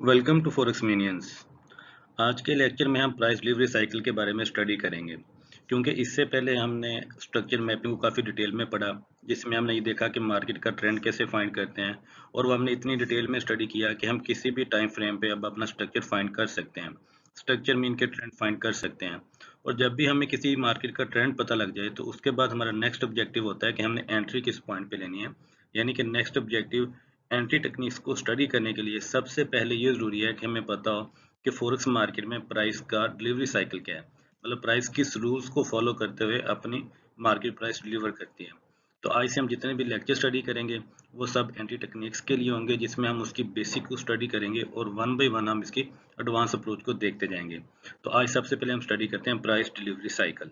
Welcome to forex मीनियंस। आज के lecture में हम प्राइस डिलीवरी साइकिल के बारे में स्टडी करेंगे, क्योंकि इससे पहले हमने स्ट्रक्चर मैपिंग को काफ़ी डिटेल में पढ़ा, जिसमें हमने ये देखा कि मार्केट का ट्रेंड कैसे फाइंड करते हैं, और वो हमने इतनी डिटेल में स्टडी किया कि हम किसी भी टाइम फ्रेम पे अब अपना स्ट्रक्चर फाइंड कर सकते हैं, स्ट्रक्चर मीन के ट्रेंड फाइंड कर सकते हैं। और जब भी हमें किसी मार्केट का ट्रेंड पता लग जाए तो उसके बाद हमारा नेक्स्ट ऑब्जेक्टिव होता है कि हमने एंट्री किस पॉइंट पे लेनी है। यानी कि नेक्स्ट ऑब्जेक्टिव एंट्री टेक्निक्स को स्टडी करने के लिए सबसे पहले ये ज़रूरी है कि हमें पता हो कि फॉरेक्स मार्केट में प्राइस का डिलीवरी साइकिल क्या है, मतलब प्राइस किस रूल्स को फॉलो करते हुए अपनी मार्केट प्राइस डिलीवर करती है। तो आज से हम जितने भी लेक्चर स्टडी करेंगे वो सब एंट्री टेक्निक्स के लिए होंगे, जिसमें हम उसकी बेसिक को स्टडी करेंगे और वन बाय वन हम इसकी एडवांस अप्रोच को देखते जाएंगे। तो आज सबसे पहले हम स्टडी करते हैं प्राइस डिलीवरी साइकिल।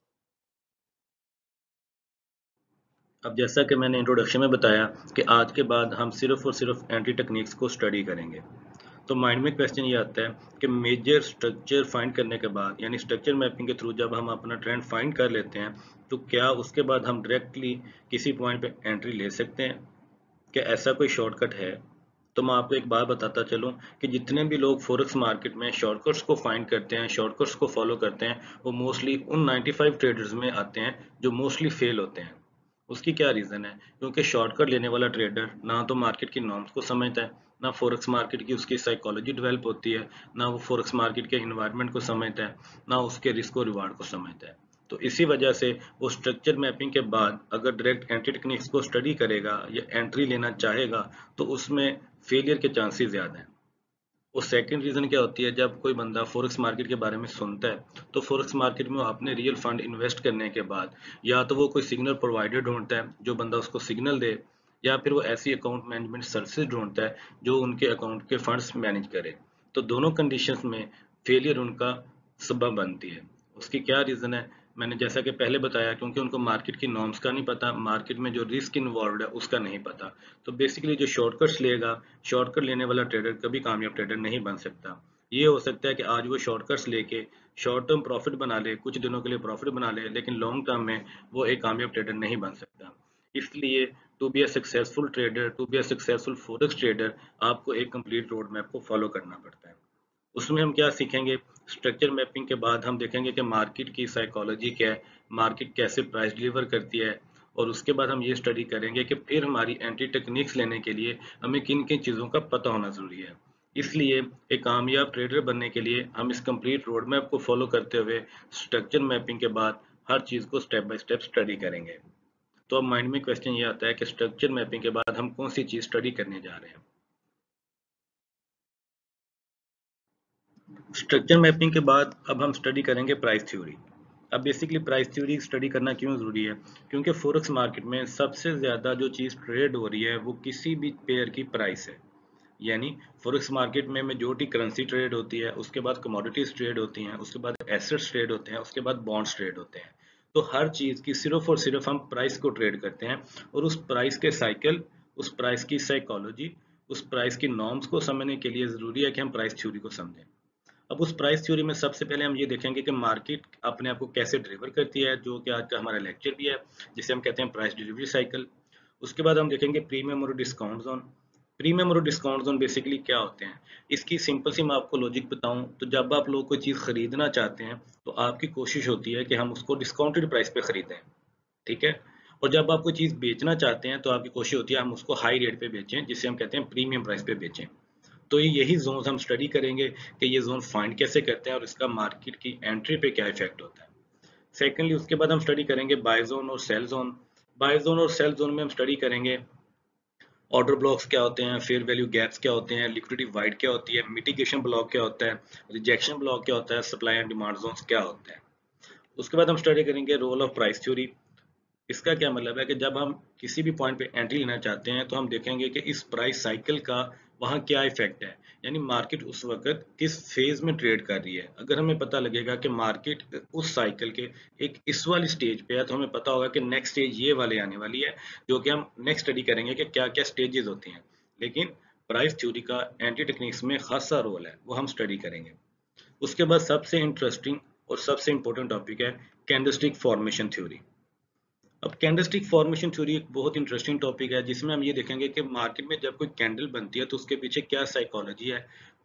अब जैसा कि मैंने इंट्रोडक्शन में बताया कि आज के बाद हम सिर्फ और सिर्फ एंट्री टेक्निक्स को स्टडी करेंगे, तो माइंड में क्वेश्चन ये आता है कि मेजर स्ट्रक्चर फाइंड करने के बाद, यानी स्ट्रक्चर मैपिंग के थ्रू जब हम अपना ट्रेंड फाइंड कर लेते हैं, तो क्या उसके बाद हम डायरेक्टली किसी पॉइंट पे एंट्री ले सकते हैं? क्या ऐसा कोई शॉर्टकट है? तो मैं आपको एक बात बताता चलूं कि जितने भी लोग फॉरेक्स मार्केट में शॉर्टकट्स को फाइंड करते हैं, शॉर्टकट्स को फॉलो करते हैं, वो मोस्टली उन 95 ट्रेडर्स में आते हैं जो मोस्टली फेल होते हैं। उसकी क्या रीज़न है? क्योंकि शॉर्टकट लेने वाला ट्रेडर ना तो मार्केट की नॉर्म्स को समझता है, ना फॉरेक्स मार्केट की उसकी साइकोलॉजी डेवलप होती है, ना वो फॉरेक्स मार्केट के इन्वायरमेंट को समझता है, ना उसके रिस्क और रिवार्ड को समझता है। तो इसी वजह से वो स्ट्रक्चर मैपिंग के बाद अगर डायरेक्ट एंट्री टेक्निक्स को स्टडी करेगा या एंट्री लेना चाहेगा तो उसमें फेलियर के चांसेस ज़्यादा हैं। और सेकंड रीज़न क्या होती है, जब कोई बंदा फॉरेक्स मार्केट के बारे में सुनता है तो फॉरेक्स मार्केट में वो अपने रियल फंड इन्वेस्ट करने के बाद या तो वो कोई सिग्नल प्रोवाइडर ढूंढता है जो बंदा उसको सिग्नल दे, या फिर वो ऐसी अकाउंट मैनेजमेंट सर्विसेज ढूंढता है जो उनके अकाउंट के फंड्स मैनेज करे। तो दोनों कंडीशंस में फेलियर उनका सबब बनती है। उसकी क्या रीज़न है? मैंने जैसा कि पहले बताया, क्योंकि उनको मार्केट की नॉर्म्स का नहीं पता, मार्केट में जो रिस्क इन्वॉल्व है उसका नहीं पता। तो बेसिकली जो शॉर्टकट्स लेगा, शॉर्टकट लेने वाला ट्रेडर कभी कामयाब ट्रेडर नहीं बन सकता। ये हो सकता है कि आज वो शॉर्टकट्स लेके शॉर्ट टर्म प्रॉफिट बना ले, कुछ दिनों के लिए प्रॉफिट बना ले, लेकिन लॉन्ग टर्म में वो एक कामयाब ट्रेडर नहीं बन सकता। इसलिए to be a successful trader, to be a successful forex trader, आपको एक कंप्लीट रोड मैप को फॉलो करना पड़ता है। उसमें हम क्या सीखेंगे? स्ट्रक्चर मैपिंग के बाद हम देखेंगे कि मार्केट की साइकोलॉजी क्या है, मार्केट कैसे प्राइस डिलीवर करती है, और उसके बाद हम ये स्टडी करेंगे कि फिर हमारी एंट्री टेक्निक्स लेने के लिए हमें किन किन चीज़ों का पता होना ज़रूरी है। इसलिए एक कामयाब ट्रेडर बनने के लिए हम इस कंप्लीट रोड मैप को फॉलो करते हुए स्ट्रक्चर मैपिंग के बाद हर चीज़ को स्टेप बाय स्टेप स्टडी करेंगे। तो अब माइंड में क्वेश्चन ये आता है कि स्ट्रक्चर मैपिंग के बाद हम कौन सी चीज़ स्टडी करने जा रहे हैं। स्ट्रक्चर मैपिंग के बाद अब हम स्टडी करेंगे प्राइस थ्योरी। अब बेसिकली प्राइस थ्योरी स्टडी करना क्यों ज़रूरी है? क्योंकि फॉरेक्स मार्केट में सबसे ज़्यादा जो चीज़ ट्रेड हो रही है वो किसी भी पेयर की प्राइस है। यानी फॉरेक्स मार्केट में मेजॉरिटी करेंसी ट्रेड होती है, उसके बाद कमोडिटीज ट्रेड होती हैं, उसके बाद एसेट्स ट्रेड होते हैं, उसके बाद बॉन्ड्स ट्रेड होते हैं। तो हर चीज़ की सिर्फ और सिर्फ हम प्राइस को ट्रेड करते हैं, और उस प्राइस के साइकिल, उस प्राइस की साइकोलॉजी, उस प्राइस की नॉर्म्स को समझने के लिए ज़रूरी है कि हम प्राइस थ्योरी को समझें। अब उस प्राइस थ्योरी में सबसे पहले हम ये देखेंगे कि मार्केट अपने आप को कैसे डिलीवर करती है, जो कि आज का हमारा लेक्चर भी है, जिसे हम कहते हैं प्राइस डिलीवरी साइकिल। उसके बाद हम देखेंगे प्रीमियम और डिस्काउंट जोन। प्रीमियम और डिस्काउंट जोन बेसिकली क्या होते हैं? इसकी सिंपल सी मैं आपको लॉजिक बताऊं तो जब आप लोग कोई चीज़ खरीदना चाहते हैं तो आपकी कोशिश होती है कि हम उसको डिस्काउंटेड प्राइस पे खरीदें, ठीक है? और जब आप कोई चीज़ बेचना चाहते हैं तो आपकी कोशिश होती है हम उसको हाई रेट पे बेचें, जिसे हम कहते हैं प्रीमियम प्राइस पे बेचें। तो यही जोन हम स्टडी करेंगे कि ये जोन फाइंड कैसे करते हैं और इसका मार्केट की एंट्री पे क्या इफेक्ट होता है। सेकेंडली उसके बाद हम स्टडी करेंगे बाय जोन और सेल जोन। बाय जोन और सेल जोन में हम स्टडी करेंगे ऑर्डर ब्लॉक्स क्या होते हैं, फेयर वैल्यू गैप्स क्या होते हैं, लिक्विडिटी वाइड क्या होती है, मिटिगेशन ब्लॉक क्या होता है, रिजेक्शन ब्लॉक क्या होता है, सप्लाई एंड डिमांड जोन्स क्या होते हैं। उसके बाद हम स्टडी करेंगे रोल ऑफ प्राइस थ्योरी। इसका क्या मतलब है कि जब हम किसी भी पॉइंट पे एंट्री लेना चाहते हैं तो हम देखेंगे कि इस प्राइस साइकिल का वहाँ क्या इफेक्ट है, यानी मार्केट उस वक्त किस फेज में ट्रेड कर रही है। अगर हमें पता लगेगा कि मार्केट उस साइकिल के एक इस वाली स्टेज पे है तो हमें पता होगा कि नेक्स्ट स्टेज ये वाले आने वाली है, जो कि हम नेक्स्ट स्टडी करेंगे कि क्या क्या स्टेजेस होती हैं। लेकिन प्राइस थ्योरी का एंटी टेक्निक्स में खासा रोल है, वो हम स्टडी करेंगे। उसके बाद सबसे इंटरेस्टिंग और सबसे इंपॉर्टेंट टॉपिक है कैंडलस्टिक फॉर्मेशन थ्योरी। अब कैंडलस्टिक फॉर्मेशन थ्योरी एक बहुत इंटरेस्टिंग टॉपिक है, जिसमें हम ये देखेंगे कि मार्केट में जब कोई कैंडल बनती है तो उसके पीछे क्या साइकोलॉजी है,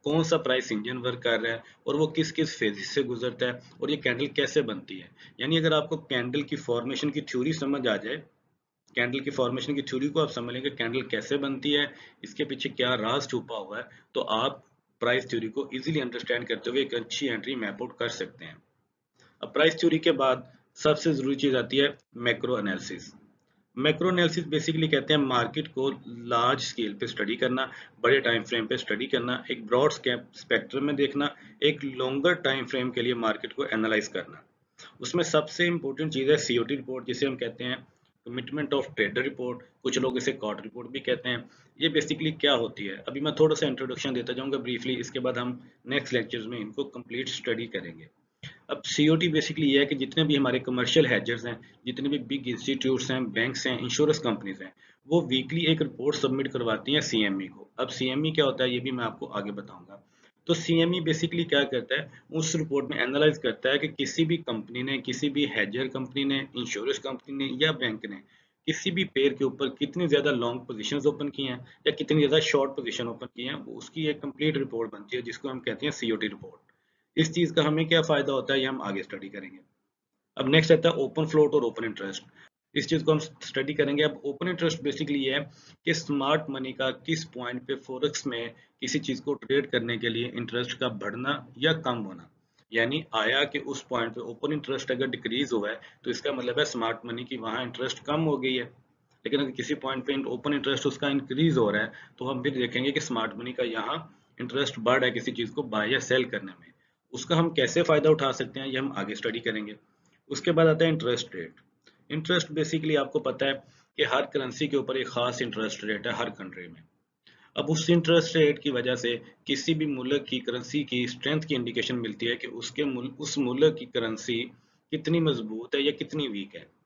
कौन सा प्राइस इंजन वर्क कर रहा है और वो किस किस फेजेस से गुजरता है और ये कैंडल कैसे बनती है। यानी अगर आपको कैंडल की फॉर्मेशन की थ्योरी समझ आ जाए, कैंडल की फॉर्मेशन की थ्योरी को आप समझ लेंगे, कैंडल कैसे बनती है, इसके पीछे क्या राज छुपा हुआ है, तो आप प्राइस थ्योरी को इजीली अंडरस्टैंड करते हुए एक अच्छी एंट्री मैप आउट कर सकते हैं। अब प्राइस थ्योरी के बाद सबसे जरूरी चीज आती है macro analysis. Macro analysis basically कहते हैं मार्केट को लार्ज स्केल पे स्टडी करना, बड़े टाइम फ्रेम पे स्टडी करना, एक ब्रॉड स्पेक्ट्रम में देखना, एक लॉन्गर टाइम फ्रेम के लिए मार्केट को एनालाइज करना। उसमें सबसे इंपॉर्टेंट चीज है सीओटी रिपोर्ट, जिसे हम कहते हैं कमिटमेंट ऑफ ट्रेडर रिपोर्ट, कुछ लोग इसे कॉट रिपोर्ट भी कहते हैं। ये बेसिकली क्या होती है, अभी मैं थोड़ा सा इंट्रोडक्शन देता जाऊंगा ब्रीफली, इसके बाद हम नेक्स्ट लेक्चर्स में इनको कंप्लीट स्टडी करेंगे। अब सीओटी बेसिकली ये है कि जितने भी हमारे कमर्शियल हेजर्स हैं, जितने भी बिग इंस्टीट्यूट्स हैं, बैंक्स हैं, इंश्योरेंस कंपनीज हैं, वो वीकली एक रिपोर्ट सबमिट करवाती हैं सीएमई को। अब सीएमई क्या होता है ये भी मैं आपको आगे बताऊंगा। तो सीएमई बेसिकली क्या करता है, उस रिपोर्ट में एनालाइज करता है कि किसी भी कंपनी ने, किसी भी हेजर कंपनी ने, इंश्योरेंस कंपनी ने या बैंक ने किसी भी पेयर के ऊपर कितनी ज्यादा लॉन्ग पोजीशंस ओपन की हैं या कितनी ज्यादा शॉर्ट पोजीशन ओपन की हैं, उसकी एक कंप्लीट रिपोर्ट बनती है जिसको हम कहते हैं सीओटी रिपोर्ट। इस चीज का हमें क्या फायदा होता है ये हम आगे स्टडी करेंगे। अब नेक्स्ट आता है ओपन फ्लोट और ओपन इंटरेस्ट। इस चीज को हम स्टडी करेंगे। अब ओपन इंटरेस्ट बेसिकली ये है कि स्मार्ट मनी का किस पॉइंट पे फॉरेक्स में किसी चीज को ट्रेड करने के लिए इंटरेस्ट का बढ़ना या कम होना, यानी आया कि उस पॉइंट पे ओपन इंटरेस्ट अगर डिक्रीज हुआ है तो इसका मतलब है स्मार्ट मनी की वहां इंटरेस्ट कम हो गई है। लेकिन अगर किसी पॉइंट पे ओपन इंटरेस्ट उसका इंक्रीज हो रहा है तो हम फिर देखेंगे कि स्मार्ट मनी का यहाँ इंटरेस्ट बढ़ रहा है किसी चीज को बाय या सेल करने में। उसका हम कैसे फायदा उठा सकते हैं ये हम आगे स्टडी करेंगे। उसके बाद आता है इंटरेस्ट रेट। इंटरेस्ट बेसिकली आपको पता है कि हर करेंसी के ऊपर एक खास इंटरेस्ट रेट है हर कंट्री में। अब उस इंटरेस्ट रेट की वजह से किसी भी मुल्क की करेंसी की स्ट्रेंथ की इंडिकेशन मिलती है कि उस मुल्क की करेंसी कितनी मजबूत है या कितनी वीक है।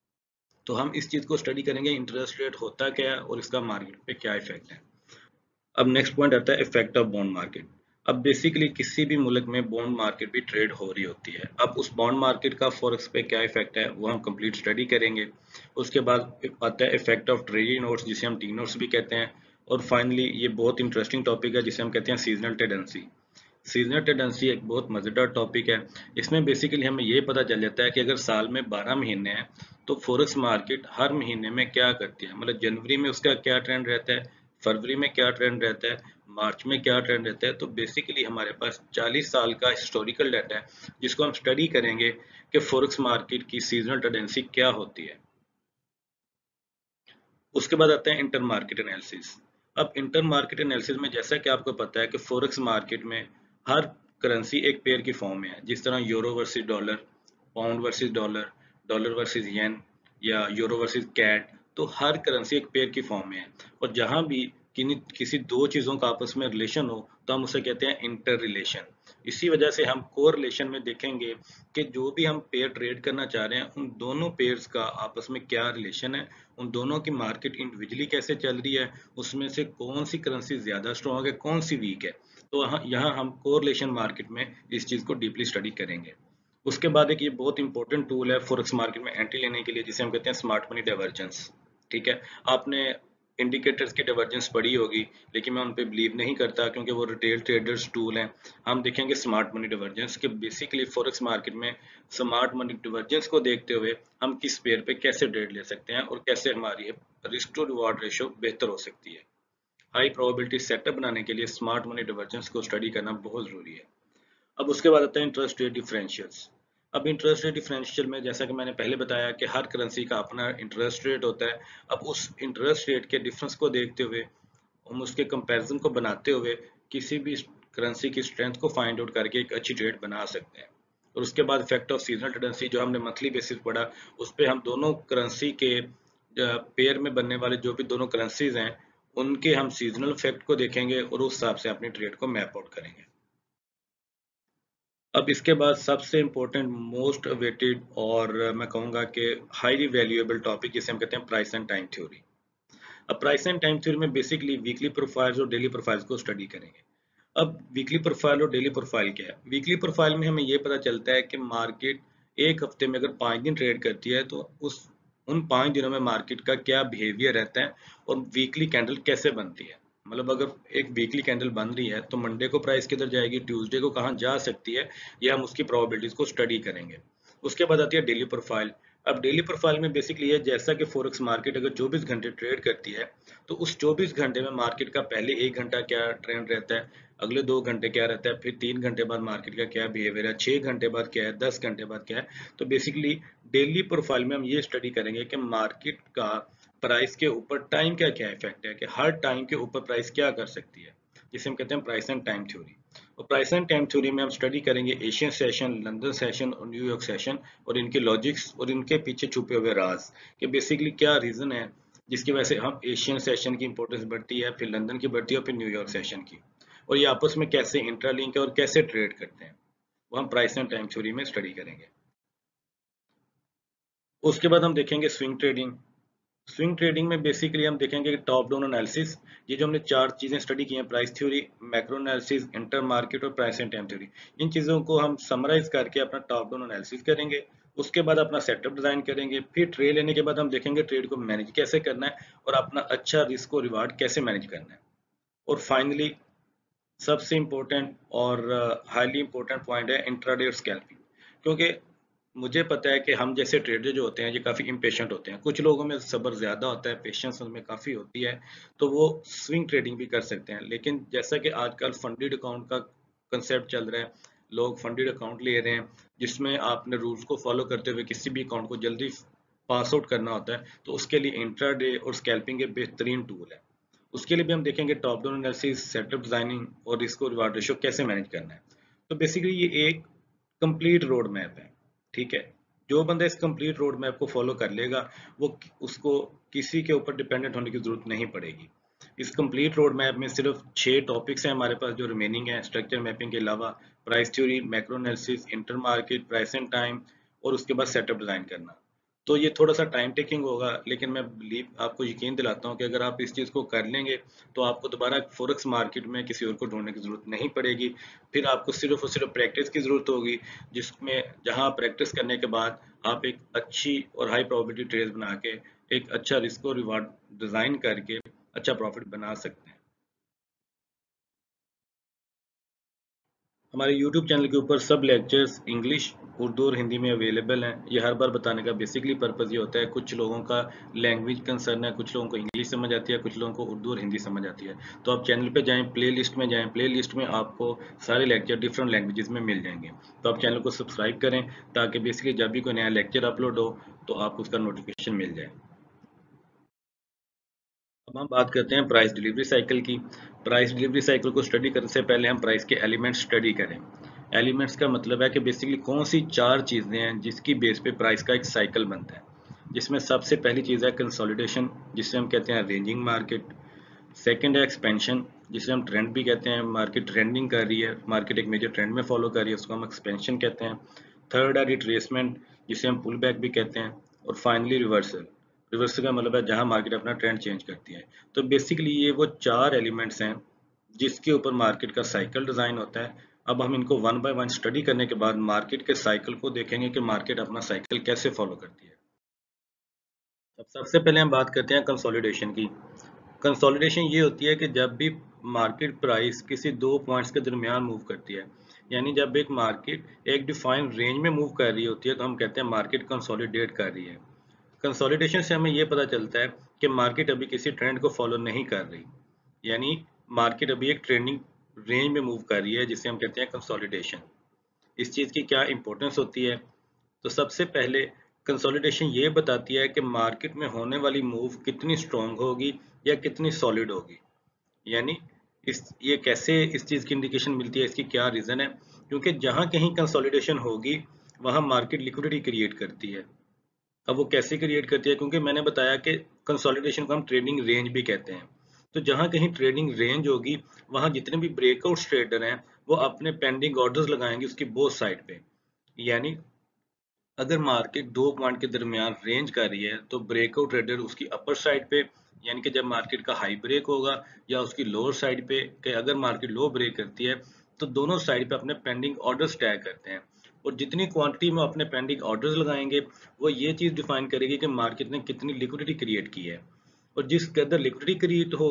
तो हम इस चीज को स्टडी करेंगे, इंटरेस्ट रेट होता क्या है और इसका मार्केट पे क्या इफेक्ट है। अब नेक्स्ट पॉइंट आता है इफेक्ट ऑफ बॉन्ड मार्केट। अब बेसिकली किसी भी मुल्क में बॉन्ड मार्केट भी ट्रेड हो रही होती है, अब उस बॉन्ड मार्केट का फॉरेक्स पे क्या इफेक्ट है वो हम कंप्लीट स्टडी करेंगे। उसके बाद आता है इफेक्ट ऑफ ट्रेजरी नोट्स, जिसे हम टी नोट्स भी कहते हैं। और फाइनली ये बहुत इंटरेस्टिंग टॉपिक है जिसे हम कहते हैं सीजनल टेंडेंसी। सीजनल टेंडेंसी एक बहुत मजेदार टॉपिक है। इसमें बेसिकली हमें ये पता चल जाता है कि अगर साल में 12 महीने हैं तो फॉरेक्स मार्केट हर महीने में क्या करती है, मतलब जनवरी में उसका क्या ट्रेंड रहता है, फरवरी में क्या ट्रेंड रहता है, मार्च में क्या ट्रेंड रहता है। तो बेसिकली हमारे पास 40 साल का हिस्टोरिकल डाटा है जिसको हम स्टडी करेंगे कि फॉरेक्स मार्केट की सीजनल टेंडेंसी क्या होती है। उसके बाद आता है इंटर मार्केट एनालिसिस। अब इंटर मार्केट एनालिसिस में जैसा कि आपको पता है कि फॉरेक्स मार्केट में हर करेंसी एक पेयर की फॉर्म में है, जिस तरह euro versus dollar, pound versus dollar, dollar versus yen या यूरो वर्सेस कैट। तो हर करेंसी एक पेयर की फॉर्म में है और जहां भी किसी दो चीजों का आपस में रिलेशन हो तो हम उसे कहते हैं इंटर रिलेशन। इसी वजह से हम कोरिलेशन में देखेंगे कि जो भी हम पेयर ट्रेड करना चाह रहे हैं उन दोनों पेयर्स का आपस में क्या रिलेशन है, उन दोनों की मार्केट इंडिविजुअली कैसे चल रही है, उसमें से कौन सी करेंसी ज्यादा स्ट्रॉन्ग है, कौन सी वीक है। तो यहाँ हम कोरिलेशन मार्केट में इस चीज को डीपली स्टडी करेंगे। उसके बाद एक ये बहुत इंपॉर्टेंट टूल है फॉरेक्स मार्केट में एंट्री लेने के लिए जिसे हम कहते हैं स्मार्ट मनी डाइवर्जेंस। ठीक है, आपने इंडिकेटर्स की डाइवर्जेंस पढ़ी होगी, लेकिन मैं उन पे बिलीव नहीं करता क्योंकि वो रिटेल ट्रेडर्स टूल हैं। हम देखेंगे स्मार्ट मनी डाइवर्जेंस के बेसिकली फॉरेक्स मार्केट में स्मार्ट मनी डाइवर्जेंस को देखते हुए हम किस पेयर पे कैसे ट्रेड ले सकते हैं और कैसे हमारी रिस्क टू रिवॉर्ड रेशो बेहतर हो सकती है। हाई प्रोबेबिलिटी सेटअप बनाने के लिए स्मार्ट मनी डाइवर्जेंस को स्टडी करना बहुत जरूरी है। अब उसके बाद आता है इंटरेस्ट रेट डिफरेंशियल्स। अब इंटरेस्ट रेट डिफरेंशियल में जैसा कि मैंने पहले बताया कि हर करेंसी का अपना इंटरेस्ट रेट होता है। अब उस इंटरेस्ट रेट के डिफरेंस को देखते हुए हम उसके कंपैरिजन को बनाते हुए किसी भी करेंसी की स्ट्रेंथ को फाइंड आउट करके एक अच्छी ट्रेड बना सकते हैं। और उसके बाद इफेक्ट ऑफ सीजनल टेंडेंसी जो हमने मंथली बेसिस पढ़ा, उस पर हम दोनों करेंसी के पेयर में बनने वाले जो भी दोनों करेंसीज हैं उनके हम सीजनल इफेक्ट को देखेंगे और उस हिसाब से अपनी ट्रेड को मैप आउट करेंगे। अब इसके बाद सबसे इम्पोर्टेंट मोस्ट अवेटेड और मैं कहूँगा कि हाईली वैल्यूएबल टॉपिक जिसे हम कहते हैं प्राइस एंड टाइम थ्योरी। अब प्राइस एंड टाइम थ्योरी में बेसिकली वीकली प्रोफाइल्स और डेली प्रोफाइल्स को स्टडी करेंगे। अब वीकली प्रोफाइल और डेली प्रोफाइल क्या है, वीकली प्रोफाइल में हमें ये पता चलता है कि मार्केट एक हफ्ते में अगर 5 दिन ट्रेड करती है तो उन 5 दिनों में मार्केट का क्या बिहेवियर रहता है और वीकली कैंडल कैसे बनती है। मतलब अगर एक वीकली कैंडल बन रही है तो मंडे को प्राइस किधर जाएगी, ट्यूसडे को कहाँ जा सकती है, ये हम उसकी प्रोबेबिलिटीज को स्टडी करेंगे। उसके बाद आती है डेली प्रोफाइल। अब डेली प्रोफाइल में बेसिकली ये जैसा कि फॉरेक्स मार्केट अगर 24 घंटे ट्रेड करती है तो उस 24 घंटे में मार्केट का पहले 1 घंटा क्या ट्रेंड रहता है, अगले 2 घंटे क्या रहता है, फिर 3 घंटे बाद मार्केट का क्या बिहेवियर है, 6 घंटे बाद क्या है, 10 घंटे बाद क्या है। तो बेसिकली डेली प्रोफाइल में हम ये स्टडी करेंगे कि मार्केट का प्राइस के ऊपर टाइम का क्या इफेक्ट है, कि हर टाइम के ऊपर प्राइस क्या कर सकती है, जिसे हम कहते हैं प्राइस एंड टाइम थ्योरी। और प्राइस एंड टाइम थ्योरी में हम स्टडी करेंगे एशियन सेशन, लंदन सेशन और न्यूयॉर्क सेशन, और इनके लॉजिक्स और इनके पीछे छुपे हुए राज, कि बेसिकली क्या रीजन है जिसकी वजह से हम एशियन सेशन की इंपॉर्टेंस बढ़ती है, फिर लंदन की बढ़ती है और फिर न्यूयॉर्क सेशन की, और ये आपस में कैसे इंट्रालिंक है और कैसे ट्रेड करते हैं, वो हम प्राइस एंड टाइम थ्योरी में स्टडी करेंगे। उसके बाद हम देखेंगे स्विंग ट्रेडिंग। स्विंग ट्रेडिंग में बेसिकली हम देखेंगे टॉप डाउन एनालिसिस। ये जो हमने 4 चीजें स्टडी की हैं, price theory, macro analysis, inter market और प्राइस एंड टाइम थ्योरी, इन चीजों को हम समराइज करके अपना टॉप डाउन एनालिसिस करेंगे। उसके बाद अपना सेटअप डिजाइन करेंगे, फिर ट्रेड लेने के बाद हम देखेंगे ट्रेड को मैनेज कैसे करना है और अपना अच्छा रिस्क और रिवार्ड कैसे मैनेज करना है। और फाइनली सबसे इम्पोर्टेंट और हाईली इम्पोर्टेंट पॉइंट है इंट्राडे और स्कैल्पिंग। क्योंकि मुझे पता है कि हम जैसे ट्रेडर जो होते हैं ये काफ़ी इम्पेशेंट होते हैं, कुछ लोगों में सब्र ज़्यादा होता है, पेशेंस उनमें काफ़ी होती है, तो वो स्विंग ट्रेडिंग भी कर सकते हैं। लेकिन जैसा कि आजकल फंडेड अकाउंट का कंसेप्ट चल रहा है, लोग फंडेड अकाउंट ले रहे हैं जिसमें आपने रूल्स को फॉलो करते हुए किसी भी अकाउंट को जल्दी पास आउट करना होता है, तो उसके लिए इंट्राडे और स्कैल्पिंग एक बेहतरीन टूल है। उसके लिए भी हम देखेंगे top down analysis, setup designing और रिस्क और रिवार्ड रेशियो कैसे मैनेज करना है। तो बेसिकली ये एक कंप्लीट रोड मैप है, ठीक है। जो बंदा इस कंप्लीट रोड मैप को फॉलो कर लेगा वो उसको किसी के ऊपर डिपेंडेंट होने की जरूरत नहीं पड़ेगी। इस कंप्लीट रोड मैप में सिर्फ 6 टॉपिक्स हैं हमारे पास जो रिमेनिंग है स्ट्रक्चर मैपिंग के अलावा, price theory, macro analysis, inter market, price and time, और उसके बाद सेटअप डिजाइन करना। तो ये थोड़ा सा टाइम टेकिंग होगा, लेकिन मैं बिलीव आपको यकीन दिलाता हूँ कि अगर आप इस चीज़ को कर लेंगे तो आपको दोबारा फॉरेक्स मार्केट में किसी और को ढूंढने की जरूरत नहीं पड़ेगी। फिर आपको सिर्फ और सिर्फ प्रैक्टिस की जरूरत होगी, जिसमें जहां प्रैक्टिस करने के बाद आप एक अच्छी और हाई प्रोबेबिलिटी ट्रेड बना के एक अच्छा रिस्क और रिवार्ड डिजाइन करके अच्छा प्रॉफिट बना सकते हैं। हमारे YouTube चैनल के ऊपर सब लेक्चर्स इंग्लिश, उर्दू और हिंदी में अवेलेबल हैं। ये हर बार बताने का बेसिकली पर्पज़ ये होता है, कुछ लोगों का लैंग्वेज कंसर्न है, कुछ लोगों को इंग्लिश समझ आती है, कुछ लोगों को उर्दू और हिंदी समझ आती है। तो आप चैनल पे जाएं, प्ले लिस्ट में जाएं, प्ले लिस्ट में आपको सारे लेक्चर डिफरेंट लैंग्वेजेस में मिल जाएंगे। तो आप चैनल को सब्सक्राइब करें ताकि बेसिकली जब भी कोई नया लेक्चर अपलोड हो तो आपको उसका नोटिफिकेशन मिल जाए। अब हम बात करते हैं प्राइस डिलीवरी साइकिल की। प्राइस डिलीवरी साइकिल को स्टडी करने से पहले हम प्राइस के एलिमेंट्स स्टडी करें। एलिमेंट्स का मतलब है कि बेसिकली कौन सी 4 चीज़ें हैं जिसकी बेस पे प्राइस का एक साइकिल बनता है, जिसमें सबसे पहली चीज़ है कंसोलिडेशन, जिसे हम कहते हैं रेंजिंग मार्केट। सेकंड है एक्सपेंशन, जिसे हम ट्रेंड भी कहते हैं, मार्केट ट्रेंडिंग कर रही है, मार्केट एक मेजर ट्रेंड में फॉलो कर रही है, उसको हम एक्सपेंशन कहते हैं। थर्ड है रिट्रेसमेंट, जिसे हम पुल बैक भी कहते हैं। और फाइनली रिवर्सल। रिवर्सल का मतलब है जहां मार्केट अपना ट्रेंड चेंज करती है। तो बेसिकली ये वो 4 एलिमेंट्स हैं जिसके ऊपर मार्केट का साइकिल डिजाइन होता है। अब हम इनको वन बाय वन स्टडी करने के बाद मार्केट के साइकिल को देखेंगे कि मार्केट अपना साइकिल कैसे फॉलो करती है। अब सबसे पहले हम बात करते हैं कंसोलिडेशन की। कंसोलिडेशन ये होती है कि जब भी मार्केट प्राइस किसी 2 पॉइंट्स के दरमियान मूव करती है, यानी जब एक मार्केट एक डिफाइंड रेंज में मूव कर रही होती है तो हम कहते हैं मार्केट कंसोलिडेट कर रही है। कंसोलिडेशन से हमें ये पता चलता है कि मार्केट अभी किसी ट्रेंड को फॉलो नहीं कर रही, यानी मार्केट अभी एक ट्रेंडिंग रेंज में मूव कर रही है, जिसे हम कहते हैं कंसोलिडेशन। इस चीज़ की क्या इंपॉर्टेंस होती है, तो सबसे पहले कंसोलिडेशन ये बताती है कि मार्केट में होने वाली मूव कितनी स्ट्रॉन्ग होगी या कितनी सॉलिड होगी। यानी इस ये कैसे इस चीज़ की इंडिकेशन मिलती है, इसकी क्या रीज़न है, क्योंकि जहां कहीं कंसोलिडेशन होगी वहां मार्केट लिक्विडिटी क्रिएट करती है। अब वो कैसे क्रिएट करती है, क्योंकि मैंने बताया कि कंसोलिडेशन को हम ट्रेडिंग रेंज भी कहते हैं। तो जहां कहीं ट्रेडिंग रेंज होगी वहां जितने भी ब्रेकआउट ट्रेडर हैं वो अपने पेंडिंग ऑर्डर्स लगाएंगे उसकी बोथ साइड पे। यानी अगर मार्केट 2 पॉइंट के दरमियान रेंज कर रही है तो ब्रेकआउट ट्रेडर उसकी अपर साइड पे, यानी कि जब मार्केट का हाई ब्रेक होगा, या उसकी लोअर साइड पे कि अगर मार्केट लो ब्रेक करती है, तो दोनों साइड पे अपने पेंडिंग ऑर्डर्स टैग करते हैं। और जितनी क्वांटिटी में अपने पेंडिंग ऑर्डर्स लगाएंगे वो ये चीज़ डिफाइन करेगी कि मार्केट ने कितनी लिक्विडिटी क्रिएट की है। और जिस कदर लिक्विडिटी क्रिएट होगी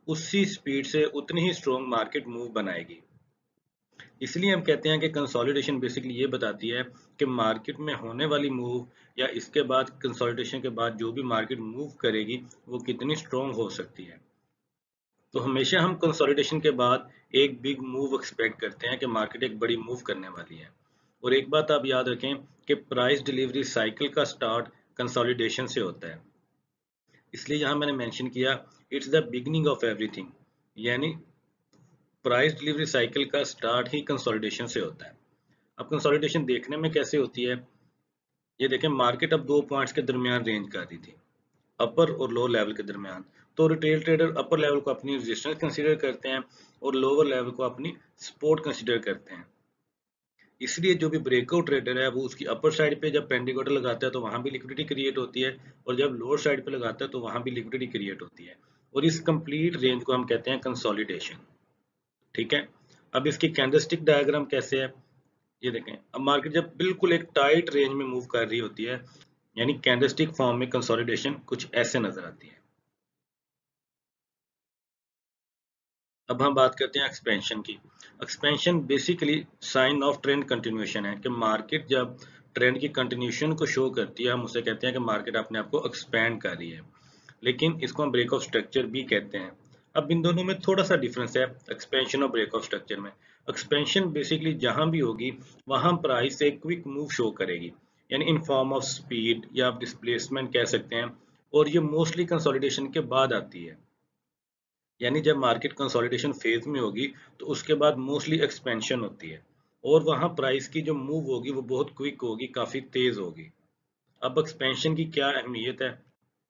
उसी स्पीड से उतनी ही स्ट्रॉन्ग मार्केट मूव बनाएगी। इसलिए हम कहते हैं कि कंसोलिडेशन बेसिकली ये बताती है कि मार्केट में होने वाली मूव या इसके बाद कंसोलिडेशन के बाद जो भी मार्केट मूव करेगी वो कितनी स्ट्रॉन्ग हो सकती है। तो हमेशा हम कंसोलिडेशन के बाद एक बिग मूव एक्सपेक्ट करते हैं कि मार्केट एक बड़ी मूव करने वाली है। और एक बात आप याद रखें कि प्राइस डिलीवरी साइकिल का स्टार्ट कंसोलिडेशन से होता है। इसलिए यहाँ मैंने मेंशन किया it's the beginning of everything, यानी प्राइस डिलीवरी साइकिल का स्टार्ट ही कंसोलिडेशन से होता है। अब कंसोलिडेशन देखने में कैसे होती है, ये देखें मार्केट अब 2 पॉइंट्स के दरमियान रेंज कर रही थी, अपर और लोअर लेवल के दरमियान। तो रिटेल ट्रेडर अपर लेवल को अपनी रेजिस्टेंस कंसीडर करते हैं और लोअर लेवल को अपनी सपोर्ट कंसीडर करते हैं। इसलिए जो भी ब्रेकआउट ट्रेडर है वो उसकी अपर साइड पे जब पेंडिंग ऑर्डर लगाता है तो वहां भी लिक्विडिटी क्रिएट होती है, और जब लोअर साइड पे लगाता है तो वहां भी लिक्विडिटी क्रिएट होती है, और इस कंप्लीट रेंज को हम कहते हैं कंसोलिडेशन। ठीक है, अब इसकी कैंडलस्टिक डायग्राम कैसे है, ये देखें। अब मार्केट जब बिल्कुल एक टाइट रेंज में मूव कर रही होती है, यानी कैंडलस्टिक फॉर्म में कंसोलिडेशन कुछ ऐसे नजर आती है। अब हम बात करते हैं एक्सपेंशन की। Expansion basically sign of trend continuation है कि मार्केट जब ट्रेंड की कंटिन्यूएशन को शो करती है हम उसे कहते हैं कि मार्केट अपने आप को एक्सपैंड कर रही है, लेकिन इसको हम ब्रेकआउट स्ट्रक्चर भी कहते हैं। अब इन दोनों में थोड़ा सा डिफरेंस है एक्सपेंशन और ब्रेकआउट स्ट्रक्चर में। एक्सपेंशन बेसिकली जहां भी होगी वहां प्राइस एक क्विक मूव शो करेगी, यानी इन फॉर्म ऑफ स्पीड या आप डिस्प्लेसमेंट कह सकते हैं, और ये मोस्टली कंसोलिडेशन के बाद आती है। यानी जब मार्केट कंसोलिडेशन फेज में होगी तो उसके बाद मोस्टली एक्सपेंशन होती है, और वहां प्राइस की जो मूव होगी वो बहुत क्विक होगी, काफी तेज होगी। अब एक्सपेंशन की क्या अहमियत है,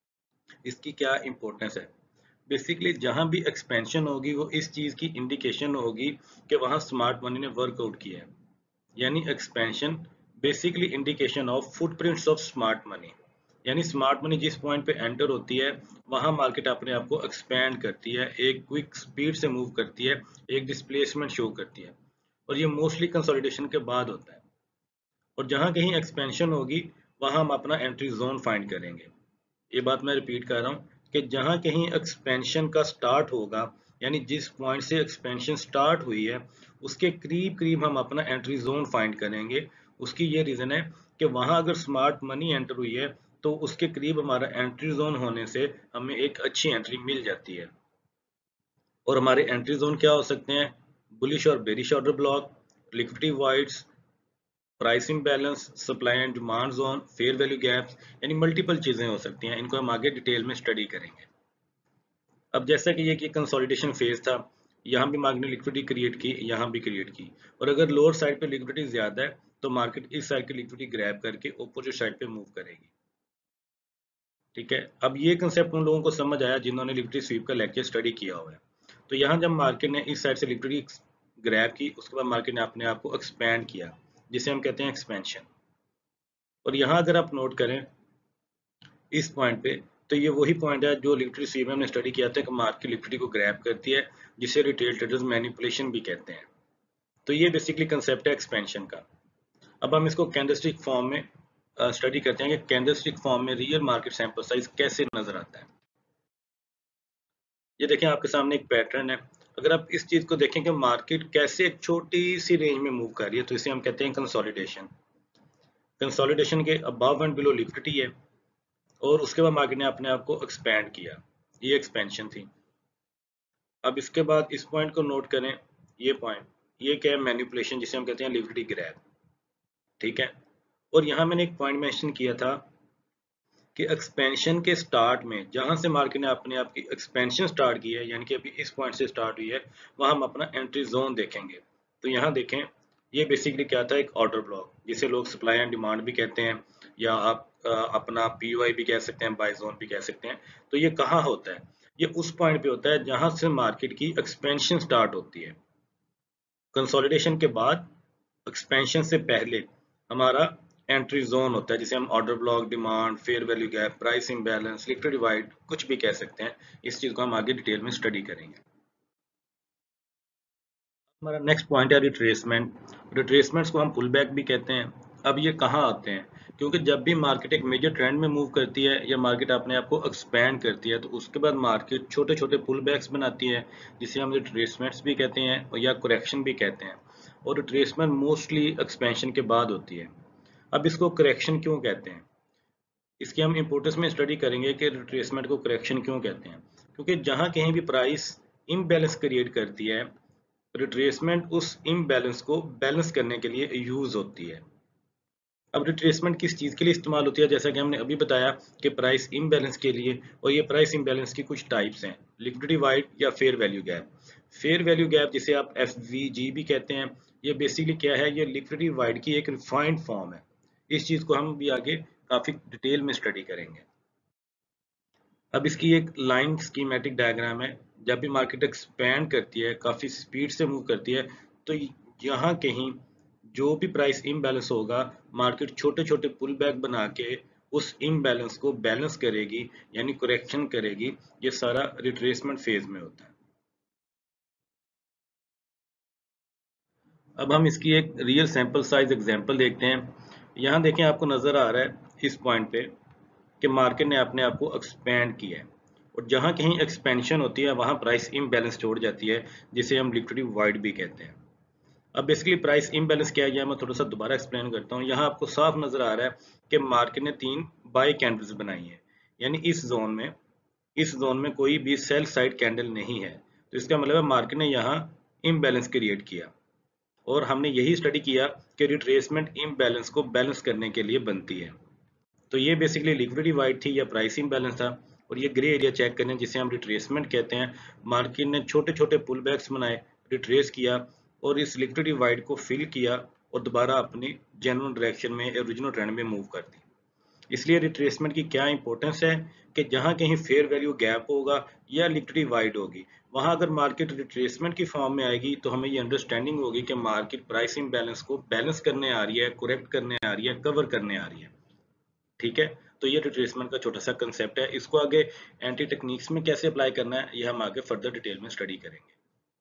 इसकी क्या इंपॉर्टेंस है। बेसिकली जहां भी एक्सपेंशन होगी वो इस चीज की इंडिकेशन होगी कि वहां स्मार्ट मनी ने वर्कआउट किया है, यानी expansion basically indication of footprints of smart money. यानी स्मार्ट मनी जिस पॉइंट पे एंटर होती है वहां मार्केट अपने आप को एक्सपेंड करती है, एक क्विक स्पीड से मूव करती है, एक डिस्प्लेसमेंट शो करती है, और ये मोस्टली कंसोलिडेशन के बाद होता है। और जहां कहीं एक्सपेंशन होगी वहां हम अपना एंट्री जोन फाइंड करेंगे। ये बात मैं रिपीट कर रहा हूँ कि जहां कहीं एक्सपेंशन का स्टार्ट होगा, यानी जिस पॉइंट से एक्सपेंशन स्टार्ट हुई है उसके करीब करीब हम अपना एंट्री जोन फाइंड करेंगे। उसकी ये रीजन है कि वहां अगर स्मार्ट मनी एंटर हुई है तो उसके करीब हमारा एंट्री जोन होने से हमें एक अच्छी एंट्री मिल जाती है। और हमारे एंट्री जोन क्या हो सकते हैं, बुलिश और bearish order block, liquidity voids, price imbalance, supply and demand zone, fair value gaps, यानी मल्टीपल चीजें हो सकती हैं। इनको हम आगे डिटेल में स्टडी करेंगे। अब जैसा कि ये कंसोलिडेशन फेज था, यहाँ भी मार्केट ने लिक्विडिटी क्रिएट की, यहाँ भी क्रिएट की, और अगर लोअर साइड पे लिक्विडिटी ज्यादा है तो मार्केट इस साइड की लिक्विडिटी ग्रैब करके अपोजिट साइड पे मूव करेगी। ठीक है, अब ये कंसेप्ट उन लोगों को समझ आया जिन्होंने लिक्विडिटी स्वीप का लेक्चर स्टडी किया हुआ है। तो यहाँ जब मार्केट ने इस साइड से लिक्विडिटी ग्रैब की उसके बाद मार्केट ने अपने आप को एक्सपैंड किया, जिसे हम कहते हैं एक्सपेंशन। और यहाँ अगर आप नोट करें इस पॉइंट पे, तो ये वही पॉइंट है जो लिक्विडिटी स्वीप में हमने स्टडी किया था कि मार्केट लिक्विडिटी को ग्रैब करती है, जिसे रिटेल ट्रेडर्स मैनिपुलेशन भी कहते हैं। तो ये बेसिकली कंसेप्ट है एक्सपेंशन का। अब हम इसको कैंडलस्टिक फॉर्म में स्टडी करते हैं कि कैंडलस्टिक फॉर्म में रियल मार्केट सैंपल साइज कैसे नजर आता है। ये देखें आपके सामने एक पैटर्न है। अगर आप इस चीज को देखें कि मार्केट कैसे एक छोटी सी रेंज में मूव कर रही है तो इसे हम कहते हैं कंसोलिडेशन। कंसोलिडेशन के अबव एंड बिलो लिक्विडिटी है, और उसके बाद मार्केट ने अपने आप को एक्सपैंड किया, ये एक्सपेंशन थी। अब इसके बाद इस पॉइंट को नोट करें, ये पॉइंट, ये क्या है, मैनिपुलेशन, जिसे हम कहते हैं लिक्विडिटी ग्रैब। ठीक है, और यहाँ मैंने एक पॉइंट मेंशन किया था कि एक्सपेंशन के स्टार्ट में जहां से मार्केट ने अपने आप की एक्सपेंशन स्टार्ट की है, यानी कि अभी इस पॉइंट से स्टार्ट हुई है, वहां हम अपना एंट्री जोन देखेंगे। तो यहाँ देखें, ये बेसिकली क्या था, एक ऑर्डर ब्लॉक, जिसे लोग सप्लाई एंड डिमांड भी कहते हैं, या आप अपना पीओआई भी कह सकते हैं, बाय जोन भी कह सकते हैं। तो ये कहाँ होता है, ये उस पॉइंट पे होता है जहां से मार्केट की एक्सपेंशन स्टार्ट होती है। कंसोलिडेशन के बाद एक्सपेंशन से पहले हमारा एंट्री जोन होता है, जिसे हम order block, demand, fair value gap, price imbalance, liquidity divide, कुछ भी कह सकते हैं। इस चीज को हम आगे डिटेल में स्टडी करेंगे। हमारा नेक्स्ट पॉइंट है रिट्रेसमेंट। रिट्रेसमेंट्स को हम पुल बैक भी कहते हैं, अब ये कहाँ आते हैं? क्योंकि जब भी मार्केट एक मेजर ट्रेंड में मूव करती है या मार्केट अपने आप को एक्सपैंड करती है, तो उसके बाद मार्केट छोटे छोटे पुल बैक्स बनाती है, जिसे हम रिट्रेसमेंट्स भी कहते हैं और या करेक्शन भी कहते हैं। और रिट्रेसमेंट मोस्टली एक्सपेंशन के बाद होती है। अब इसको करेक्शन क्यों कहते हैं, इसकी हम इंपोर्टेंस में स्टडी करेंगे कि रिट्रेसमेंट को करेक्शन क्यों कहते हैं। क्योंकि जहां कहीं भी प्राइस इम्बैलेंस क्रिएट करती है, रिट्रेसमेंट उस इम्बैलेंस को बैलेंस करने के लिए यूज होती है। अब रिट्रेसमेंट किस चीज़ के लिए इस्तेमाल होती है, जैसा कि हमने अभी बताया कि प्राइस इम्बैलेंस के लिए। और ये प्राइस इम्बैलेंस की कुछ टाइप्स हैं, लिक्विडिटी वाइड या fair value gap. Fair value gap जिसे आप FVG भी कहते हैं, ये बेसिकली क्या है, ये लिक्विडिटी वाइड की एक रिफाइंड फॉर्म है। इस चीज़ को हम भी आगे काफ़ी डिटेल में स्टडी करेंगे। अब इसकी एक लाइन स्कीमेटिक डायग्राम है। जब भी मार्केट एक्सपैंड करती है, काफ़ी स्पीड से मूव करती है, तो यहाँ कहीं जो भी प्राइस इम्बैलेंस होगा, मार्केट छोटे छोटे पुल बैक बना के उस इम्बैलेंस को बैलेंस करेगी, यानी करेक्शन करेगी। ये सारा रिट्रेसमेंट फेज में होता है। अब हम इसकी एक रियल सैंपल साइज एग्जांपल देखते हैं। यहाँ देखें, आपको नजर आ रहा है इस पॉइंट पे कि मार्केट ने अपने आप को एक्सपैंड किया है, और जहां कहीं एक्सपेंशन होती है वहां प्राइस इम्बैलेंस छोड़ जाती है, जिसे हम लिक्विडिटी वाइड भी कहते हैं। अब बेसिकली प्राइस इम्बैलेंस क्या है, मैं थोड़ा सा दोबारा एक्सप्लेन करता हूँ। यहाँ आपको साफ नजर आ रहा है कि मार्केट ने 3 बाय कैंडल्स बनाई है, यानी इस जोन में कोई भी सेल साइड कैंडल नहीं है। तो इसका मतलब है मार्केट ने यहाँ इम्बैलेंस क्रिएट किया, और हमने यही स्टडी किया कि रिट्रेसमेंट इम्बैलेंस को बैलेंस करने के लिए बनती है। तो ये बेसिकली लिक्विडिटी वाइड थी या प्राइस इम्बैलेंस था। और ये ग्रे एरिया चेक करें, जिसे हम रिट्रेसमेंट कहते हैं। मार्केट ने छोटे छोटे पुल बैक्स बनाए, रिट्रेस किया, और इस लिक्विडिटी वाइड को फिल किया, और दोबारा अपनी जेन्युइन डायरेक्शन में ओरिजिनल ट्रेंड में मूव कर दी। इसलिए रिट्रेसमेंट की क्या इंपॉर्टेंस है कि जहां कहीं फेयर वैल्यू गैप होगा या लिक्विडिटी वाइड होगी, वहां अगर मार्केट रिट्रेसमेंट की फॉर्म में आएगी, तो हमें ये अंडरस्टैंडिंग होगी कि मार्केट प्राइस इम्बैलेंस को बैलेंस करने आ रही है, करेक्ट करने आ रही है, कवर करने आ रही है। ठीक है। तो ये रिट्रेसमेंट का छोटा सा कंसेप्ट है। इसको आगे एंटी टेक्निक्स में कैसे अप्लाई करना है, ये हम आगे फर्दर डिटेल में स्टडी करेंगे।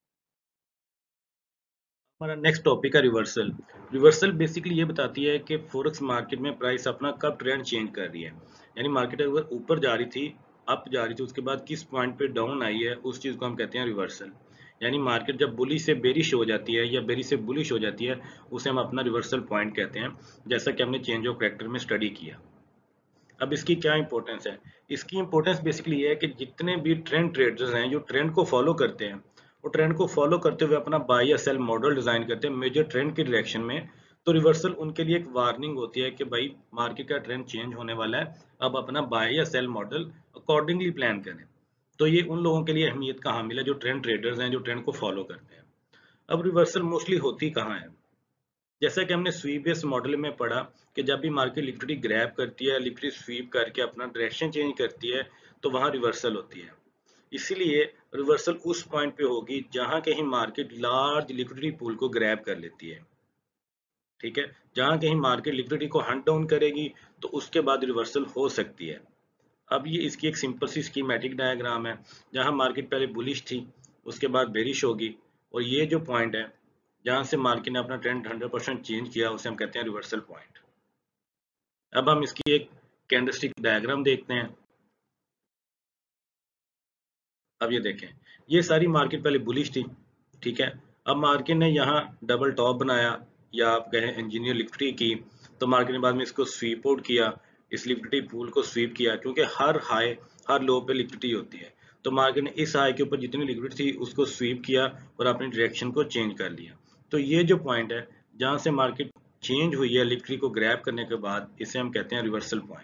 हमारा नेक्स्ट टॉपिक है रिवर्सल। रिवर्सल बेसिकली ये बताती है कि फॉरेक्स मार्केट में प्राइस अपना कब ट्रेंड चेंज कर रही है। यानी मार्केट अगर ऊपर जा रही थी, अप जा रही थी, उसके बाद किस पॉइंट पे डाउन आई है, उस चीज को हम कहते हैं रिवर्सल। यानी मार्केट जब बुलिश से बेरिश हो जाती है या बेरिश से बुलिश हो जाती है, उसे हम अपना रिवर्सल पॉइंट कहते हैं, जैसा कि हमने चेंज ऑफ कैरेक्टर में स्टडी किया। अब इसकी क्या इंपॉर्टेंस है, इसकी इंपॉर्टेंस बेसिकली ये है कि जितने भी ट्रेंड ट्रेडर्स हैं जो ट्रेंड को फॉलो करते हैं, वो ट्रेंड को फॉलो करते हुए अपना बाय या सेल मॉडल डिजाइन करते हैं मेजर ट्रेंड की डायरेक्शन में। तो रिवर्सल उनके लिए एक वार्निंग होती है कि भाई मार्केट का ट्रेंड चेंज होने वाला है, अब अपना बाय या सेल मॉडल अकॉर्डिंगली प्लान करें। तो ये उन लोगों के लिए अहमियत का हामिल है जो ट्रेंड ट्रेडर्स हैं, जो ट्रेंड को फॉलो करते हैं। अब रिवर्सल मोस्टली होती कहाँ है, जैसा कि हमने स्वीप बेस्ड मॉडल में पढ़ा कि जब भी मार्केट लिक्विडिटी ग्रैब करती है, लिक्विडिटी स्वीप करके अपना डायरेक्शन चेंज करती है, तो वहां रिवर्सल होती है। इसीलिए रिवर्सल उस पॉइंट पे होगी जहां कहीं मार्केट लार्ज लिक्विडिटी पूल को ग्रैब कर लेती है। ठीक है। जहां कहीं मार्केट लिक्विडिटी को हंट डाउन करेगी, तो उसके बाद रिवर्सल हो सकती है। अब ये इसकी एक सिंपल सी स्कीमेटिक डायग्राम है, जहां मार्केट पहले बुलिश थी, उसके बाद बेरिश होगी, और ये जो पॉइंट है जहां से मार्केट ने अपना ट्रेंड 100% चेंज किया, उसे हम कहते हैं रिवर्सल पॉइंट। अब हम इसकी एक कैंडलस्टिक डायग्राम देखते हैं। अब ये देखें, ये सारी मार्केट पहले बुलिश थी। ठीक है। अब मार्केट ने यहाँ डबल टॉप बनाया, या आप कहें इंजीनियर लिक्विडिटी की। तो मार्केट ने बाद में इसको स्वीप आउट किया, इस लिक्विडिटी पूल को स्वीप किया, क्योंकि हर हाई हर लो पे लिक्विडिटी होती है। तो मार्केट ने इस हाई के ऊपर जितनी लिक्विडिटी थी उसको स्वीप किया और अपनी डायरेक्शन को चेंज कर लिया। तो ये जो पॉइंट है जहां से मार्केट चेंज हुई है लिक्विडिटी को ग्रैब करने के बाद, इसे हम कहते हैं रिवर्सल पॉइंट।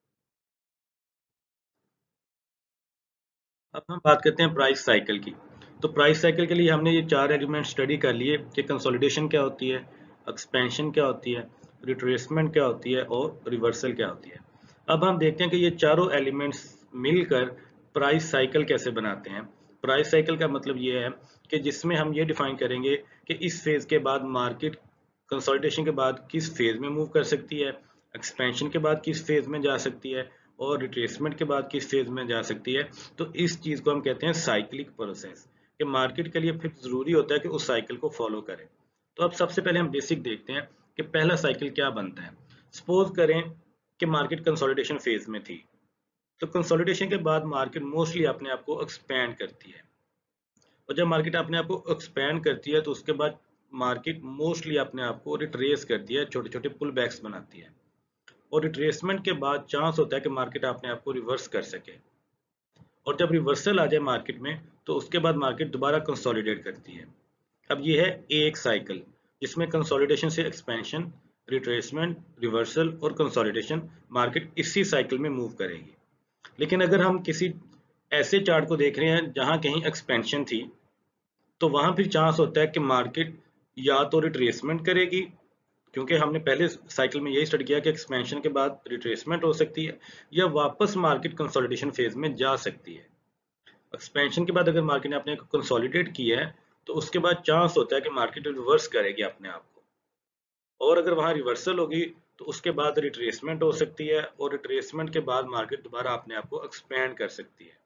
अब हम बात करते हैं प्राइस साइकिल की। तो प्राइस साइकिल के लिए हमने ये 4 एलिमेंट स्टडी कर लिए कि कंसोलिडेशन क्या होती है, एक्सपेंशन क्या होती है, रिट्रेसमेंट क्या होती है, और रिवर्सल क्या होती है। अब हम देखते हैं कि ये चारों एलिमेंट्स मिलकर प्राइस साइकिल कैसे बनाते हैं। प्राइस साइकिल का मतलब ये है कि जिसमें हम ये डिफाइन करेंगे कि इस फेज के बाद मार्केट कंसोलिडेशन के बाद किस फेज में मूव कर सकती है, एक्सपेंशन के बाद किस फेज में जा सकती है, और रिट्रेसमेंट के बाद किस फेज में जा सकती है। तो इस चीज को हम कहते हैं साइक्लिक प्रोसेस, कि मार्केट के लिए फिर जरूरी होता है कि उस साइकिल को फॉलो करें। तो अब सबसे पहले हम बेसिक देखते हैं कि पहला साइकिल क्या बनता है। सपोज करें कि मार्केट कंसोलिडेशन फेज में थी, तो कंसोलिडेशन के बाद मार्केट मोस्टली अपने आप को एक्सपैंड करती है, और जब मार्केट अपने आप को एक्सपैंड करती है तो उसके बाद मार्केट मोस्टली अपने आप को रिट्रेस करती है, छोटे छोटे पुल बैक्स बनाती है, और रिट्रेसमेंट के बाद चांस होता है कि मार्केट अपने आप को रिवर्स कर सके, और जब रिवर्सल आ जाए मार्केट में तो उसके बाद मार्केट दोबारा कंसोलिडेट करती है। अब ये है एक साइकिल जिसमें कंसोलिडेशन से एक्सपेंशन, रिट्रेसमेंट, रिवर्सल और कंसोलिडेशन, मार्केट इसी साइकिल में मूव करेगी। लेकिन अगर हम किसी ऐसे चार्ट को देख रहे हैं जहां कहीं एक्सपेंशन थी, तो वहां फिर चांस होता है कि मार्केट या तो रिट्रेसमेंट करेगी, क्योंकि हमने पहले साइकिल में यही स्टडी किया कि एक्सपेंशन के बाद रिट्रेसमेंट हो सकती है, या वापस मार्केट कंसोलिडेशन फेज में जा सकती है। एक्सपेंशन के बाद अगर मार्केट ने अपने को कंसोलिडेट किया है तो उसके बाद चांस होता है कि मार्केट रिवर्स करेगी अपने आप को, और अगर वहां रिवर्सल होगी तो उसके बाद रिट्रेसमेंट हो सकती है, और रिट्रेसमेंट के बाद मार्केट दोबारा अपने आप को एक्सपेंड कर सकती है।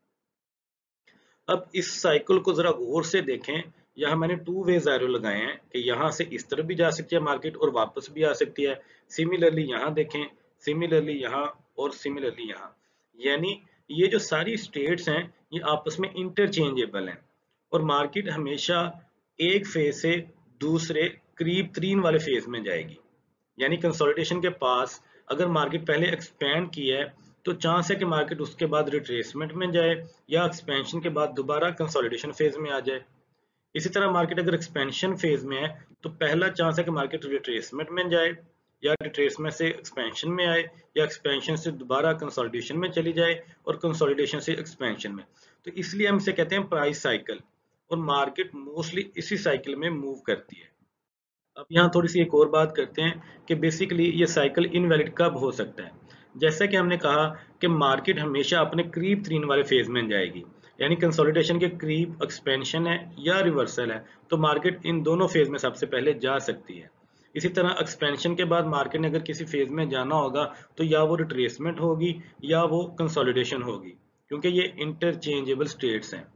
अब इस साइकिल को जरा गौर से देखें। यहाँ मैंने टू वेज एरो लगाए हैं कि यहाँ से इस तरफ भी जा सकती है मार्केट और वापस भी आ सकती है। सिमिलरली यहाँ देखें, सिमिलरली यहाँ, और सिमिलरली यहाँ। यानी ये जो सारी स्टेट्स हैं ये आपस में इंटरचेंजेबल हैं, और मार्केट हमेशा एक फेज से दूसरे करीब तरीन वाले फेज में जाएगी। यानी कंसोलिडेशन के पास अगर मार्केट पहले एक्सपैंड किया है तो चांस है कि मार्केट उसके बाद रिट्रेसमेंट में जाए, या एक्सपेंशन के बाद दोबारा कंसोलिडेशन फेज में आ जाए। इसी तरह मार्केट अगर एक्सपेंशन फेज में है तो पहला चांस है कि मार्केट रिट्रेसमेंट में जाए, या रिट्रेसमेंट से एक्सपेंशन में आए, या एक्सपेंशन से दोबारा कंसोलिडेशन में चली जाए, और कंसोलिडेशन से एक्सपेंशन में। तो इसलिए हम इसे कहते हैं प्राइस साइकिल, और मार्केट मोस्टली इसी साइकिल में मूव करती है। अब यहाँ थोड़ी सी एक और बात करते हैं कि बेसिकली ये साइकिल इनवैलिड कब हो सकता है। जैसा कि हमने कहा कि मार्केट हमेशा अपने करीब तरीन वाले फेज में जाएगी, यानी कंसोलिडेशन के करीब एक्सपेंशन है या रिवर्सल है तो मार्केट इन दोनों फेज में सबसे पहले जा सकती है। इसी तरह एक्सपेंशन के बाद मार्केट ने अगर किसी फेज में जाना होगा तो या वो रिट्रेसमेंट होगी या वो कंसोलिडेशन होगी, क्योंकि ये इंटरचेंजेबल स्टेट्स हैं।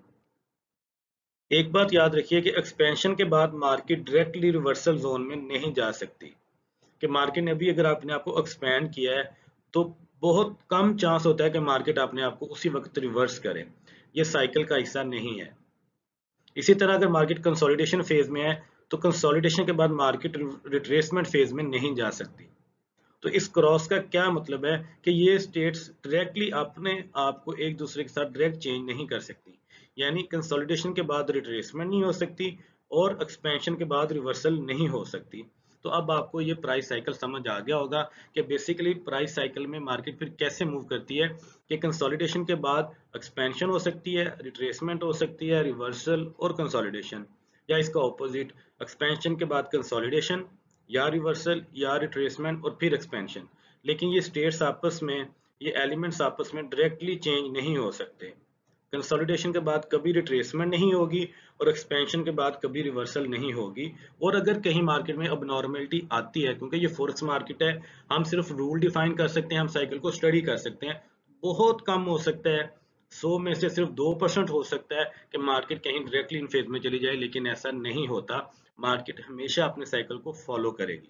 एक बात याद रखिए कि एक्सपेंशन के बाद मार्केट डायरेक्टली रिवर्सल जोन में नहीं जा सकती, कि मार्केट ने अभी अगर आपने आपको एक्सपैंड किया है तो बहुत कम चांस होता है कि मार्केट अपने आप को उसी वक्त रिवर्स करे, ये साइकिल का हिस्सा नहीं है। इसी तरह अगर मार्केट कंसोलिडेशन फेज में है तो कंसोलिडेशन के बाद मार्केट रिट्रेसमेंट फेज में नहीं जा सकती। तो इस क्रॉस का क्या मतलब है कि ये स्टेट्स डायरेक्टली अपने आप को एक दूसरे के साथ डायरेक्ट चेंज नहीं कर सकती, यानी कंसोलिडेशन के बाद रिट्रेसमेंट नहीं हो सकती और एक्सपेंशन के बाद रिवर्सल नहीं हो सकती। तो अब आपको ये प्राइस साइकिल समझ आ गया होगा कि बेसिकली प्राइस साइकिल में मार्केट फिर कैसे मूव करती है, कि कंसोलिडेशन के बाद एक्सपेंशन हो सकती है, रिट्रेसमेंट हो सकती है, रिवर्सल और कंसोलिडेशन, या इसका ऑपोजिट एक्सपेंशन के बाद कंसोलिडेशन या रिवर्सल या रिट्रेसमेंट और फिर एक्सपेंशन। लेकिन ये स्टेट्स आपस में, ये एलिमेंट्स आपस में डायरेक्टली चेंज नहीं हो सकते। कंसोलिडेशन के बाद कभी रिट्रेसमेंट नहीं होगी और एक्सपेंशन के बाद कभी रिवर्सल नहीं होगी। और अगर कहीं मार्केट में अबनॉर्मेलिटी आती है, क्योंकि ये फॉरेक्स मार्केट है, हम सिर्फ रूल डिफाइन कर सकते हैं, हम साइकिल को स्टडी कर सकते हैं, बहुत कम हो सकता है, 100 में से सिर्फ 2% हो सकता है कि मार्केट कहीं डायरेक्टली इन फेज में चली जाए, लेकिन ऐसा नहीं होता। मार्केट हमेशा अपने साइकिल को फॉलो करेगी।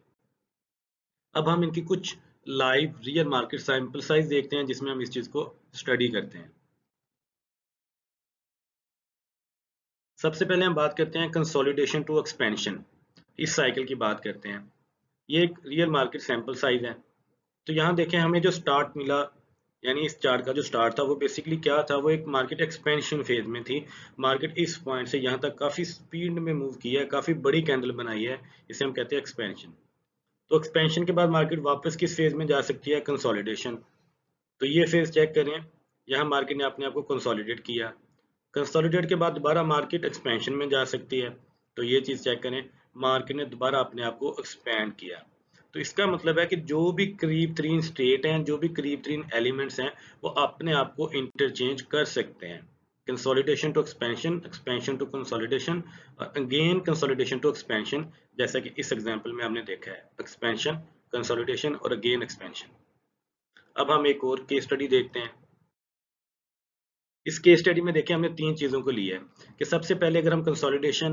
अब हम इनकी कुछ live real market sample size देखते हैं जिसमें हम इस चीज को स्टडी करते हैं। सबसे पहले हम बात करते हैं कंसोलिडेशन टू एक्सपेंशन, इस साइकिल की बात करते हैं। ये एक रियल मार्केट सैंपल साइज है। तो यहाँ देखें हमें जो स्टार्ट मिला, यानी इस चार्ट का जो स्टार्ट था वो बेसिकली क्या था, वो एक मार्केट एक्सपेंशन फेज में थी। मार्केट इस पॉइंट से यहाँ तक काफी स्पीड में मूव किया है, काफी बड़ी कैंडल बनाई है, इसे हम कहते हैं एक्सपेंशन। तो एक्सपेंशन के बाद मार्केट वापस किस फेज में जा सकती है, कंसोलिडेशन। तो ये फेज चेक करें, यहाँ मार्केट ने अपने आप को कंसोलिडेट किया, कंसोलिडेट के बाद दोबारा मार्केट एक्सपेंशन में जा सकती है। तो ये चीज चेक करें, मार्केट ने दोबारा अपने आप को एक्सपैंड किया। तो इसका मतलब है कि जो भी करीब तरीन स्टेट हैं, जो भी करीब तरीन एलिमेंट्स हैं, वो अपने आप को इंटरचेंज कर सकते हैं। Consolidation to expansion, expansion to consolidation, again consolidation to expansion, जैसा कि इस एग्जांपल में हमने देखा है, एक्सपेंशन, कंसोलिडेशन और अगेन एक्सपेंशन। अब हम एक और केस स्टडी देखते हैं। इस केस स्टडी में देखिए हमने तीन चीजों को लिया है, कि सबसे पहले अगर हम कंसोलिडेशन,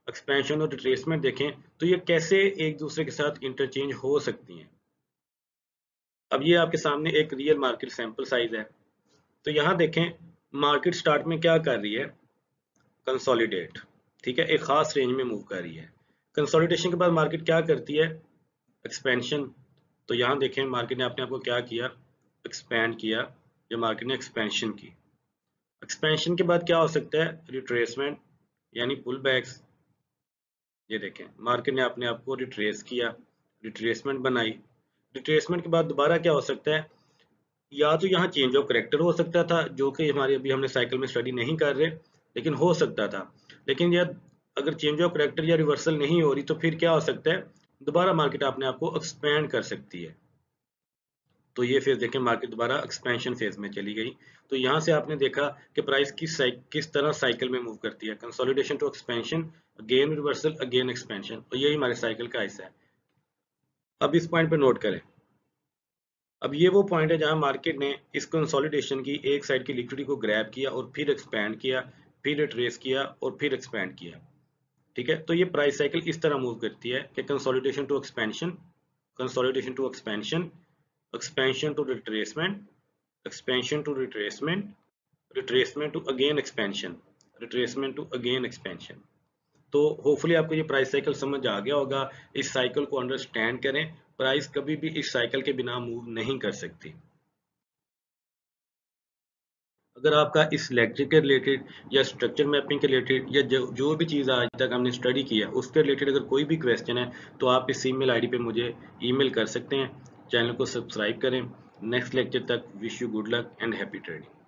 एक्सपेंशन और रिट्रेसमेंट देखें तो ये कैसे एक दूसरे के साथ इंटरचेंज हो सकती हैं। अब ये आपके सामने एक रियल मार्केट सैंपल साइज है। तो यहाँ देखें मार्केट स्टार्ट में क्या कर रही है, कंसोलिडेट, ठीक है, एक खास रेंज में मूव कर रही है। कंसोलिडेशन के बाद मार्केट क्या करती है, एक्सपेंशन। तो यहाँ देखें मार्केट ने अपने आप को क्या किया, एक्सपेंड किया, या मार्केट ने एक्सपेंशन की। एक्सपेंशन के बाद क्या हो सकता है, रिट्रेसमेंट यानी पुल बैक्स। ये देखें मार्केट ने अपने आप को रिट्रेस किया, रिट्रेसमेंट बनाई। रिट्रेसमेंट के बाद दोबारा क्या हो सकता है, या तो यहाँ चेंज ऑफ करेक्टर हो सकता था, जो कि हमारे अभी हमने साइकिल में स्टडी नहीं कर रहे, लेकिन हो सकता था। लेकिन यह अगर चेंज ऑफ करेक्टर या रिवर्सल नहीं हो रही तो फिर क्या हो सकता है, दोबारा मार्केट अपने आप को एक्सपेंड कर सकती है। तो ये फेज देखें मार्केट दोबारा एक्सपेंशन फेज में चली गई। तो यहाँ से आपने देखा कि प्राइस किस तरह साइकिल में मूव करती है, consolidation to expansion, again reversal, again expansion, और यही हमारे साइकिल का हिस्सा है। अब इस पॉइंट पे नोट करें, अब ये वो पॉइंट है जहां मार्केट ने इस कंसोलिडेशन की एक साइड की लिक्विडिटी को ग्रैब किया और फिर एक्सपैंड किया, फिर रिट्रेस किया और फिर एक्सपैंड किया। ठीक है, तो ये प्राइस साइकिल इस तरह मूव करती है कि consolidation to expansion, consolidation to expansion, expansion to retracement, expansion to retracement, retracement to again expansion, retracement to again expansion. तो होपफुली आपको ये प्राइस साइकिल समझ आ गया होगा। इस साइकिल को अंडरस्टैंड करें, प्राइस कभी भी इस साइकिल के बिना मूव नहीं कर सकती। अगर आपका इस लेक्चर के रिलेटेड या स्ट्रक्चर मैपिंग के रिलेटेड या जो भी चीज़ आज तक हमने स्टडी की है उसके रिलेटेड अगर कोई भी क्वेश्चन है तो आप इस ईमेल आईडी पे मुझे ईमेल कर सकते हैं। चैनल को सब्सक्राइब करें। नेक्स्ट लेक्चर तक wish you good luck and happy trading.